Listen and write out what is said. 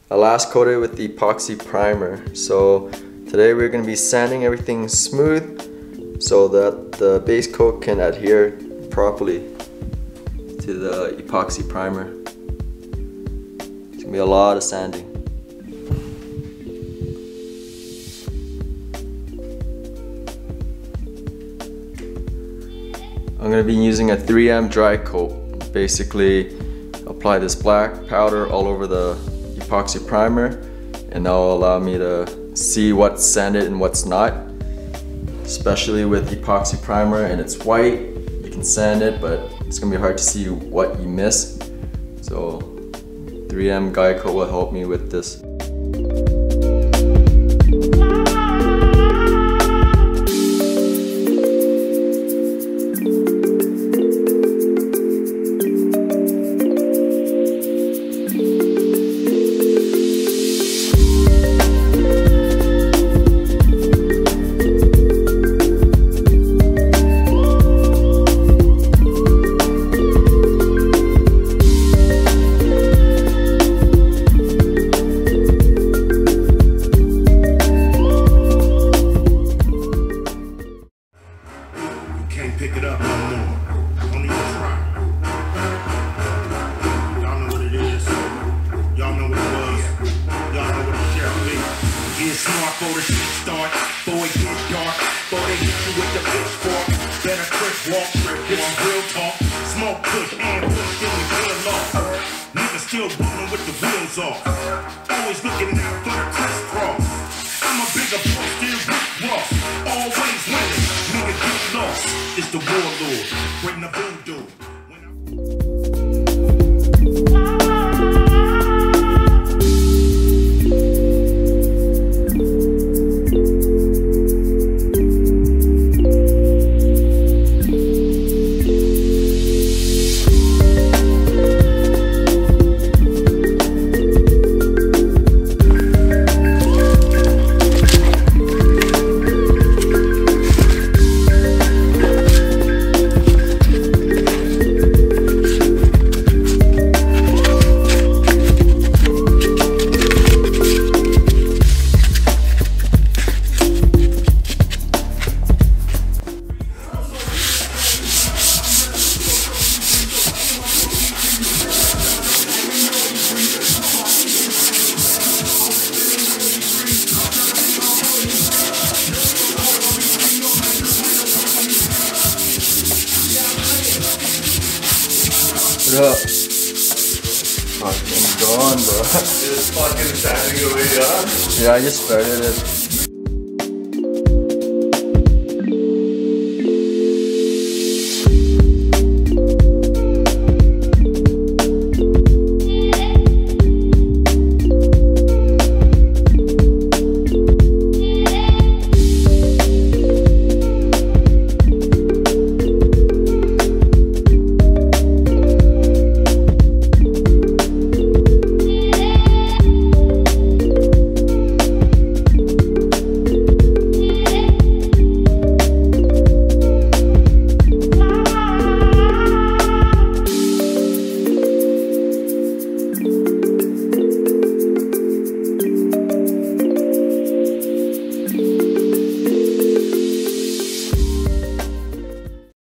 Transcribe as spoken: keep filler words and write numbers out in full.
I last coated with the epoxy primer. So today we're going to be sanding everything smooth so that the base coat can adhere properly to the epoxy primer. It's going to be a lot of sanding. I'm going to be using a three M dry coat. Basically, apply this black powder all over the epoxy primer, and that will allow me to see what's sanded and what's not. Especially with epoxy primer and it's white, you can sand it, but it's going to be hard to see what you miss. So three M Guy Coat will help me with this. Pick it up no more. Don't even try. Y'all know what it is. Y'all know what it was. Y'all know what it shall be. Get smart for the shit start. Boy, get dark. Boy, they hit you with the pitchfork. Better trick walk. This is real talk. Smoke push and push till we feel lost. Niggas still rolling with the wheels off. Always looking out for the crisscross. I'm a bigger boy, still Rick Ross. Always winning. Nigga get lost. It's the warlord, bring the voodoo. What up? Fucking gone, bro. It's fucking standing over here. Yeah, I just started it.